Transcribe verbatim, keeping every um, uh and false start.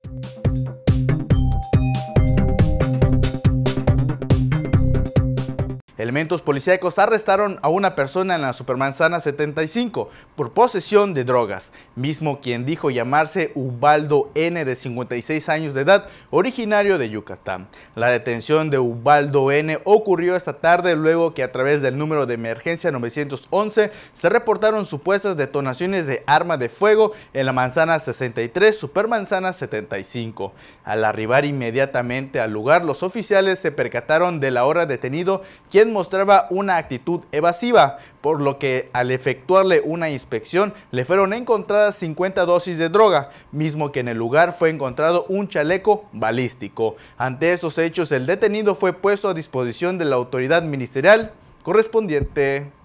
Elementos policíacos arrestaron a una persona en la Supermanzana setenta y cinco por posesión de drogas, mismo quien dijo llamarse Ubaldo N, de cincuenta y seis años de edad, originario de Yucatán. La detención de Ubaldo N ocurrió esta tarde luego que a través del número de emergencia nueve once se reportaron supuestas detonaciones de arma de fuego en la Manzana sesenta y tres, Supermanzana setenta y cinco. Al arribar inmediatamente al lugar, los oficiales se percataron del ahora detenido, quien mostraba una actitud evasiva, por lo que al efectuarle una inspección le fueron encontradas cincuenta dosis de droga, mismo que en el lugar fue encontrado un chaleco balístico. Ante estos hechos, el detenido fue puesto a disposición de la autoridad ministerial correspondiente.